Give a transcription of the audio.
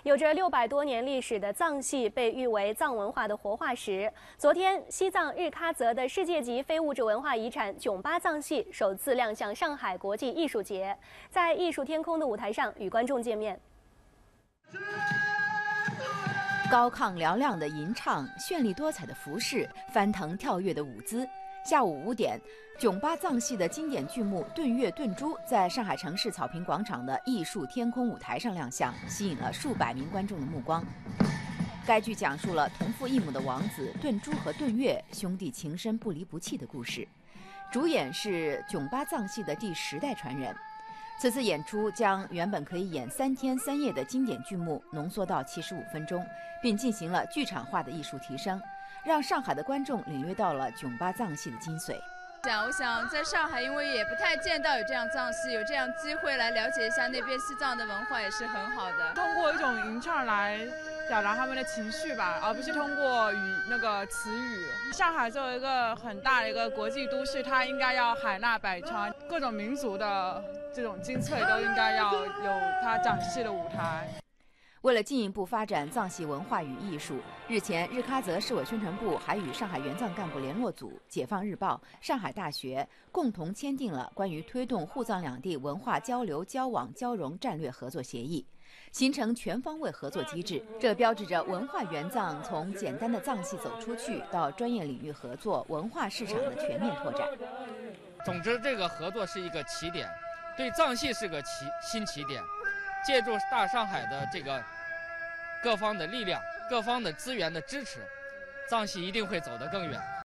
有着600多年历史的藏戏被誉为藏文化的活化石。昨天，西藏日喀则的世界级非物质文化遗产囧巴藏戏首次亮相上海国际艺术节，在艺术天空的舞台上与观众见面。 高亢嘹亮的吟唱，绚丽多彩的服饰，翻腾跳跃的舞姿。下午5点，囧巴藏戏的经典剧目《顿月顿珠》在上海城市草坪广场的艺术天空舞台上亮相，吸引了数百名观众的目光。该剧讲述了同父异母的王子顿珠和顿月兄弟情深不离不弃的故事，主演是囧巴藏戏的第10代传人。此次演出将原本可以演3天3夜的经典剧目浓缩到75分钟，并进行了剧场化的艺术提升，让上海的观众领略到了囧巴藏戏的精髓。 我想在上海，因为也不太见到有这样藏戏，有这样机会来了解一下那边西藏的文化也是很好的。 通过一种吟唱来表达他们的情绪吧，而不是通过词语。上海作为一个很大的一个国际都市，它应该要海纳百川，各种民族的这种精粹都应该要有它展示的舞台。 为了进一步发展藏戏文化与艺术，日前日喀则市委宣传部还与上海援藏干部联络组、解放日报、上海大学共同签订了关于推动沪藏两地文化交流、交往、交融战略合作协议，形成全方位合作机制。这标志着文化援藏从简单的藏戏走出去，到专业领域合作、文化市场的全面拓展。 总之，这个合作是一个起点，对藏戏是个新起点。借助大上海的这个各方的力量、各方的资源的支持，藏戏一定会走得更远。